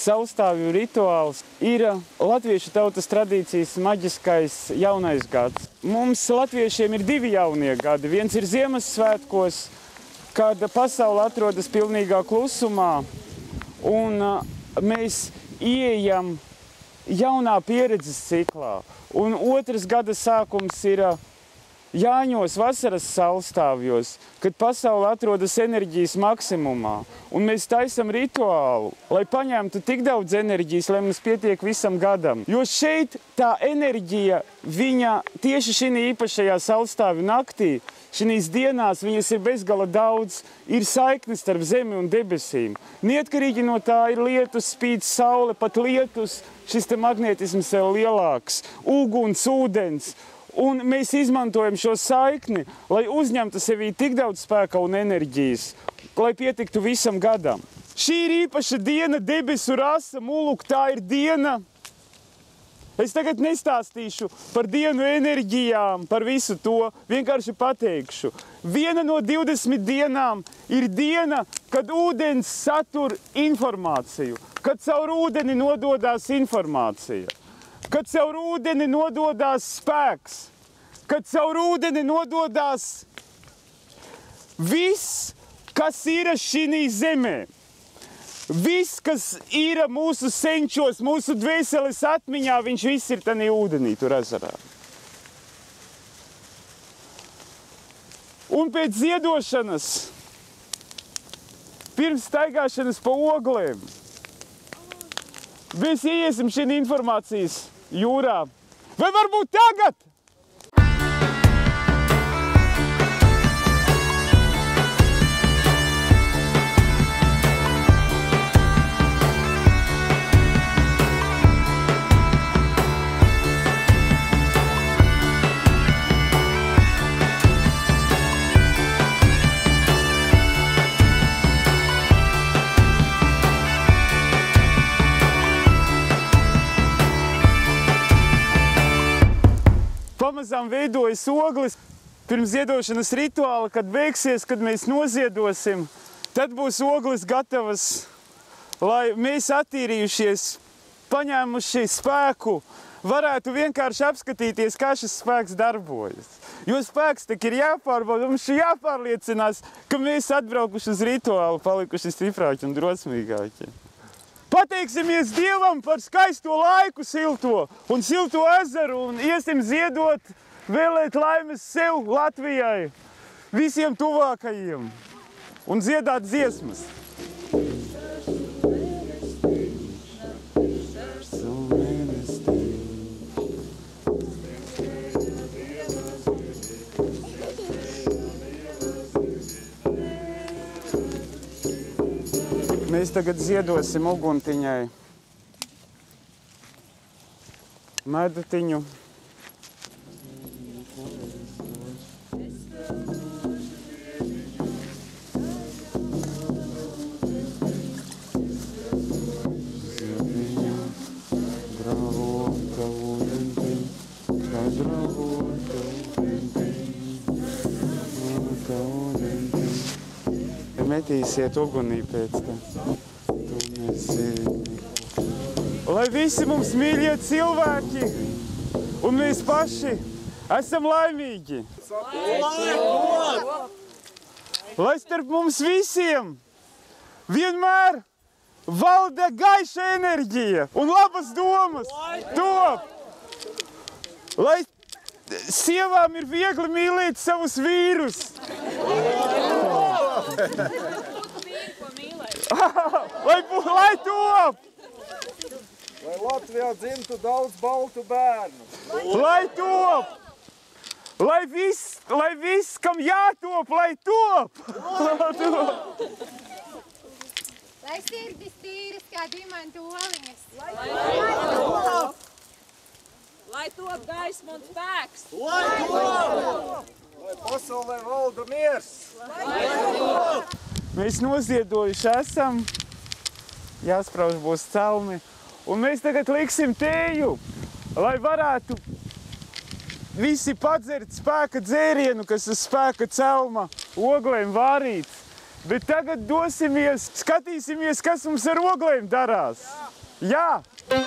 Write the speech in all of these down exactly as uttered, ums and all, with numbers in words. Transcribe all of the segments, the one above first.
Saulstāvju rituāls ir latviešu tautas tradīcijas maģiskais jaunais gads. Mums latviešiem ir divi jaunie gadi. Viens ir Ziemassvētkos, kad pasaule atrodas pilnīgā klusumā, un mēs ieejam jaunā pieredzes ciklā. Un otrs gada sākums ir Jāņos vasaras saulstāvjos, kad pasaule atrodas enerģijas maksimumā. Un mēs taisam rituālu, lai paņemtu tik daudz enerģijas, lai mums pietiek visam gadam. Jo šeit tā enerģija, viņa tieši šī īpašajā saulstāvju naktī, šīs dienās viņas ir bezgala daudz, ir saiknes starp zemi un debesīm. Neatkarīgi no tā ir lietus, spīd saule, pat lietus, šis te magnetisms vēl lielāks, uguns, ūdens. Un mēs izmantojam šo saikni, lai uzņemtu sevī tik daudz spēka un enerģijas, lai pietiktu visam gadam. Šī ir īpaša diena, debesu rasa, muluk, tā ir diena. Es tagad nestāstīšu par dienu enerģijām, par visu to, vienkārši pateikšu. Viena no divdesmit dienām ir diena, kad ūdens satur informāciju, kad caur ūdeni nododās informācija. Kad caur ūdeni nododās spēks, kad caur ūdeni nododās viss, kas ir šī zemē. Viss, kas ir mūsu senčos, mūsu dvēseles atmiņā, viņš viss ir tanī ūdenī, tur ezerā. Un pēc ziedošanas, pirms staigāšanas pa oglēm, mēs iesim šī informācijas jūrā. Vai varbūt tagad? Pamazām veidojas ogles. Pirms ziedošanas rituāla, kad beigsies, kad mēs noziedosim, tad būs ogles gatavas, lai mēs attīrījušies, paņēmuši spēku, varētu vienkārši apskatīties, kā šis spēks darbojas. Jo spēks tik ir jāpārbauda, mums ir jāpārliecinās, ka mēs atbraukuši uz rituālu, palikuši stiprāki un drosmīgāki. Pateiksimies Dievam par skaisto laiku silto un silto ezeru un iesim ziedot, vēlēt laimes sev, Latvijai, visiem tuvākajiem un ziedāt dziesmas. Mēs tagad ziedosim uguntiņai medutiņu. Metīsiet ugunī pēc tam. Lai visi mums mīļie cilvēki un mēs paši esam laimīgi. Lai starp mums visiem vienmēr valda gaiša enerģija un labas domas top. Lai sievām ir viegli mīlēt savus vīrus. Lai, lai top! Lai Latvijā dzimtu daudz baltu bērnu. Lai top! Lai viss, lai viss, kam jātop, lai top! Lai sirdis tīras kā dimantu oliņas. Lai top! Lai top gaisma un spēks. Lai top! Lai pasaulē valda miers. Lai top! Mēs noziedojuši esam, jāsprauž būs celmi, un mēs tagad liksim tēju, lai varētu visi padzert spēka dzērienu, kas uz spēka celma oglēm vārīts. Bet tagad dosimies, skatīsimies, kas mums ar oglēm darās. Jā!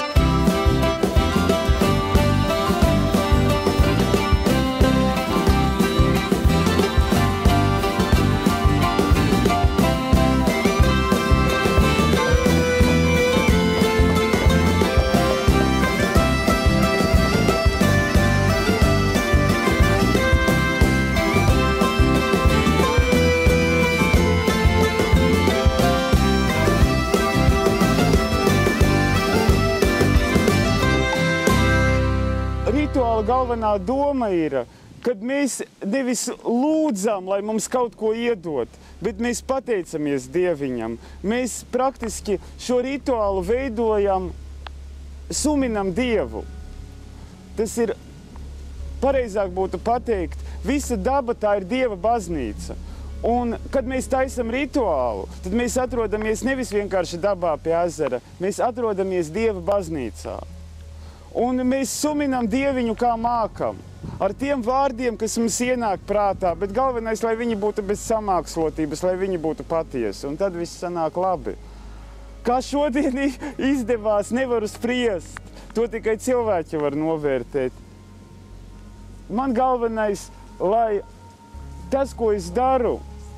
Rituāla galvenā doma ir, kad mēs nevis lūdzam, lai mums kaut ko iedod, bet mēs pateicamies Dieviņam. Mēs praktiski šo rituālu veidojam, suminam Dievu. Tas ir, pareizāk būtu pateikt, visa daba tā ir Dieva baznīca. Un, kad mēs taisam rituālu, tad mēs atrodamies nevis vienkārši dabā pie ezera, mēs atrodamies Dieva baznīcā. Un mēs suminam Dieviņu kā mākam, ar tiem vārdiem, kas mums ienāk prātā, bet galvenais, lai viņi būtu bez samākslotības, lai viņi būtu patiesi, un tad viss sanāk labi. Kā šodien izdevās, nevaru spriest, to tikai cilvēki var novērtēt. Man galvenais, lai tas, ko es daru,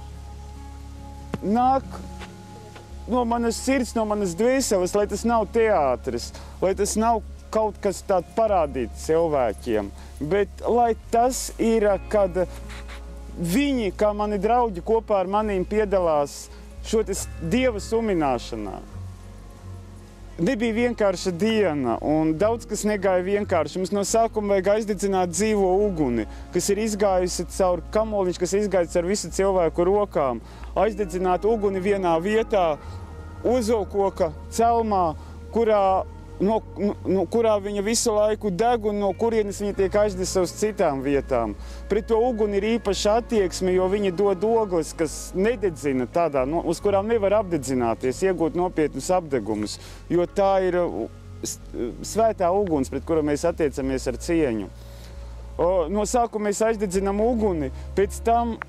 nāk no manas sirds, no manas dvēseles, lai tas nav teātris, lai tas nav kaut kas tāds parādīts cilvēkiem, bet lai tas ir, kad viņi, kā mani draugi, kopā ar manīm piedalās šo Dieva sumināšanā. Nebija vienkārša diena, un daudz kas negāja vienkārši. Mums no sākuma vajag aizdedzināt dzīvo uguni, kas ir izgājusi caur kamoliņš, kas ir izgājusi ar visu cilvēku rokām. Aizdedzināt uguni vienā vietā, ozolkoka celmā, kurā No, no kurā viņa visu laiku deg un no kurienes viņa tiek aiznesa uz citām vietām. Pret to uguni ir īpaša attieksme, jo viņa dod ogles, kas nededzina tādā, no, uz kurām nevar apdedzināties, iegūt nopietnus apdegumus, jo tā ir svētā uguns, pret kuru mēs attiecamies ar cieņu. O, no sākuma mēs aizdedzinām uguni, pēc tam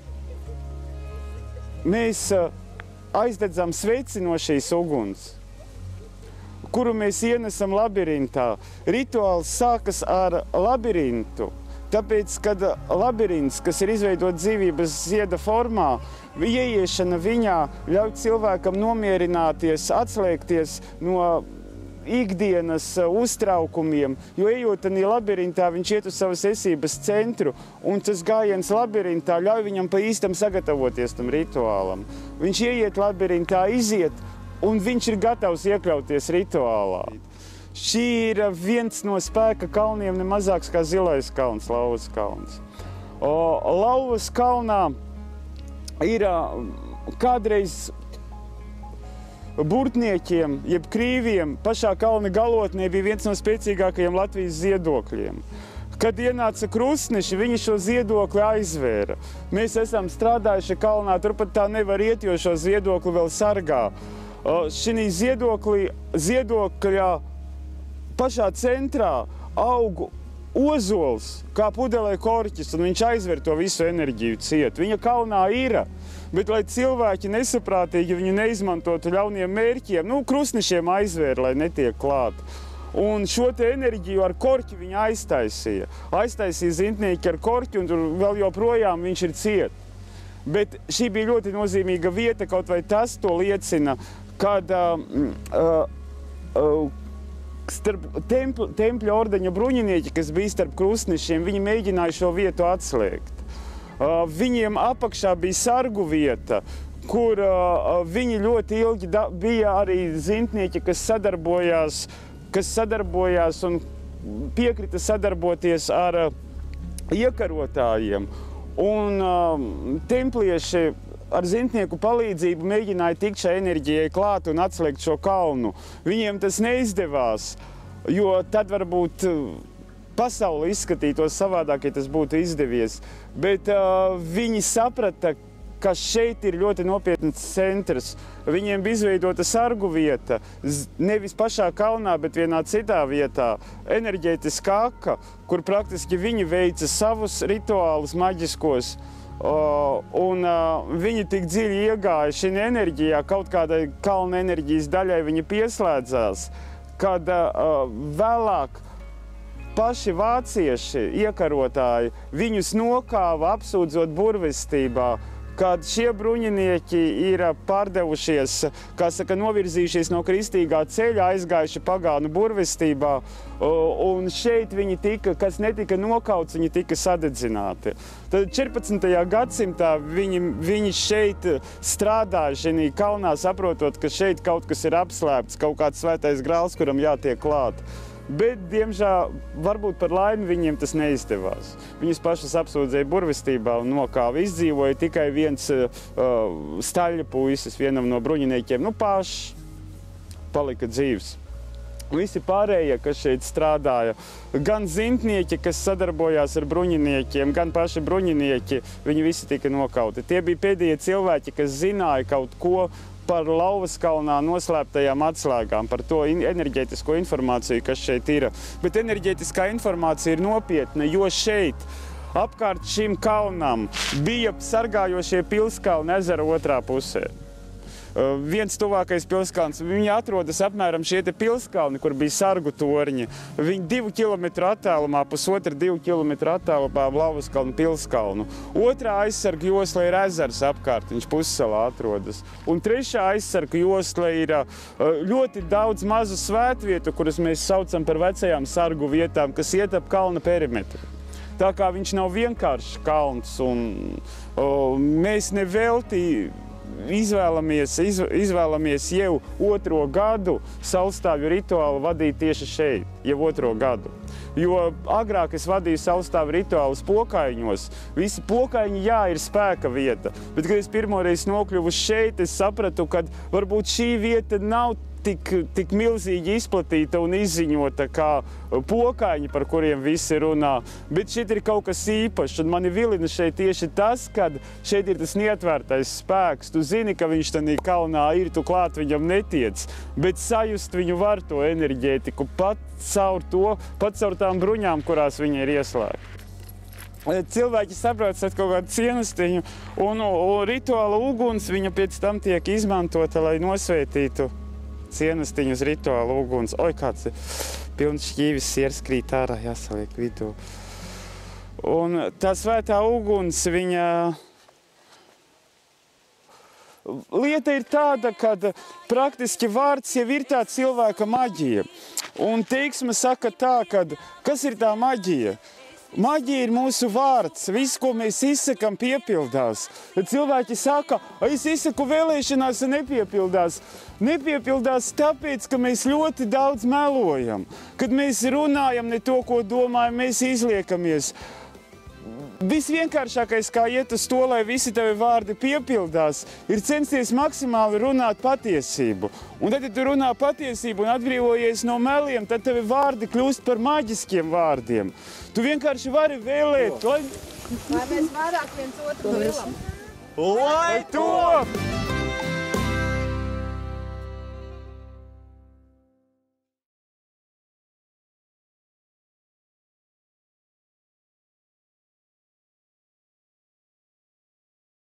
mēs aizdedzam sveci no šīs uguns, kuru mēs ienesam labirintā. Rituāls sākas ar labirintu, tāpēc, kad labirints, kas ir izveidots dzīvības zieda formā, ieiešana viņā ļauj cilvēkam nomierināties, atslēgties no ikdienas uztraukumiem, jo ejot tādā labirintā, viņš iet uz savas esības centru, un tas gājiens labirintā ļauj viņam pa īstam sagatavoties tam rituālam. Viņš ieiet labirintā, iziet, un viņš ir gatavs iekļauties rituālā. Šī ir viens no spēka kalniem, ne mazāks kā Zilais kalns, Lauvas kalns. O, Lauvas kalnā ir kādreiz burtniekiem, jeb krīviem, pašā kalna galotnē bija viens no spēcīgākajiem Latvijas ziedokļiem. Kad ienāca krustneši, viņi šo ziedokli aizvēra. Mēs esam strādājuši kalnā, turpat tā nevar iet, jo šo ziedokli vēl sargā. Šī ziedoklī, ziedokļā pašā centrā aug ozols, kā pudelē korķis, un viņš aizver to visu enerģiju ciet. Viņa kalnā ir, bet lai cilvēki nesaprātīgi viņu neizmantotu ļauniem mērķiem, nu, krustnešiem aizvēra, lai netiek klāt. Un šo te enerģiju ar korķi viņa aiztaisīja. Aiztaisīja zintnieki ar korķi, un tur vēl joprojām viņš ir ciet. Bet šī bija ļoti nozīmīga vieta, kaut vai tas to liecina, kad uh, uh, starp templ, tempļa ordeņa bruņinieki, kas bija starp krustnešiem, viņi mēģināja šo vietu atslēgt. Uh, viņiem apakšā bija sargu vieta, kur uh, viņi ļoti ilgi da, bija arī zintnieki, kas sadarbojās, kas sadarbojās un piekrita sadarboties ar uh, iekarotājiem. Un uh, templieši ar zintnieku palīdzību mēģināja tikt šai enerģijai klāt un atslēgt šo kalnu. Viņiem tas neizdevās, jo tad varbūt pasaule izskatītos savādāk, ja tas būtu izdevies. Bet uh, viņi saprata, ka šeit ir ļoti nopietns centrs. Viņiem bija izveidota sargu vieta, nevis pašā kalnā, bet vienā citā vietā, enerģētiskā aka, kur praktiski viņi veica savus rituālus maģiskos, Uh, un uh, viņi tik dziļi iegāja šī enerģijā, kaut kādai kalna enerģijas daļai viņi pieslēdzās, kad uh, vēlāk paši vācieši, iekarotāji, viņus nokāva apsūdzot burvestībā, kad šie bruņinieki ir pārdevušies, kā saka, novirzījušies no kristīgā ceļa, aizgājuši pagānu burvestībā, un šeit viņi tika, kas netika nokauts, viņi tika sadedzināti. Tad četrpadsmitajā gadsimtā viņi, viņi šeit strādāja šajā kalnā, saprotot, ka šeit kaut kas ir apslēpts, kaut kāds svētais grāls, kuram jātiek klāt. Bet, diemžēl, varbūt par laimi viņiem tas neizdevās. Viņus pašas apsūdzēja burvestībā un nokāva. Izdzīvoja tikai viens uh, staļļa puisis, vienam no bruņiniekiem. Nu, paši palika dzīvs. Visi pārējie, kas šeit strādāja, gan zimtnieki, kas sadarbojās ar bruņiniekiem, gan paši bruņinieki, viņi visi tika nokauti. Tie bija pēdējie cilvēki, kas zināja kaut ko par Lauvas kalnā noslēptajām atslēgām, par to enerģētisko informāciju, kas šeit ir. Bet enerģētiskā informācija ir nopietna, jo šeit, apkārt šim kalnam, bija sargājošie pilskalni ezera otrā pusē. Uh, viens tuvākais pilskalns, viņi atrodas apmēram šie te pilskalni, kur bija sargu torņi. Viņi divu kilometru attālumā, pusotru divu kilometru attālumā Lauvas kalnu pilskalnu. Otrā aizsarga josla ir ezers apkārt, viņš pussalā atrodas. Un trešā aizsarga josla ir uh, ļoti daudz mazu svētvietu, kuras mēs saucam par vecajām sargu vietām, kas iet ap kalna perimetru. Tā kā viņš nav vienkārši kalns, un uh, mēs nevelti Izvēlamies, izv izvēlamies jau otro gadu saulstāvju rituālu vadīt tieši šeit, jau otro gadu. Jo agrāk es vadīju saulstāvju rituālus Pokaiņos, visi Pokaiņi, jā, ir spēka vieta, bet, kad es pirmoreiz nokļuvu šeit, es sapratu, ka varbūt šī vieta nav tik, tik milzīgi izplatīta un izziņota kā Pokaiņi, par kuriem visi runā, bet šeit ir kaut kas īpašs, un mani vilina šeit tieši tas, kad šeit ir tas neatvērtais spēks. Tu zini, ka viņš tādā kalnā ir, tu klāt viņam netiec, bet sajust viņu var to enerģētiku pat caur to, pat caur tām bruņām, kurās viņi ir ieslēgti. Cilvēki saprot kaut kādu cienestiņu, un, un rituāla uguns viņa pēc tam tiek izmantota, lai nosvētītu cienestiņus rituāla uguns. Oi, kāds ir pilns šķīvis, siers krīt ārā, jāsaliek vidū. Un tā svētā uguns, viņa lieta ir tāda, ka praktiski vārds jau ir tā cilvēka maģija. Un teiksme saka tā, ka kas ir tā maģija? Maģija ir mūsu vārds, viss, ko mēs izsakam, piepildās. Tad cilvēki saka, es izsaku vēlēšanās un nepiepildās. Nepiepildās tāpēc, ka mēs ļoti daudz melojam. Kad mēs runājam ne to, ko domājam, mēs izliekamies. Visvienkāršākais, kā iet uz to, lai visi tavi vārdi piepildās, ir censties maksimāli runāt patiesību. Un tad, ja tu runā patiesību un atbrīvojies no meliem, tad tavi vārdi kļūst par maģiskiem vārdiem. Tu vienkārši vari vēlēt, lai... Lai mēs vairāk viens otru mīlam. Lai top!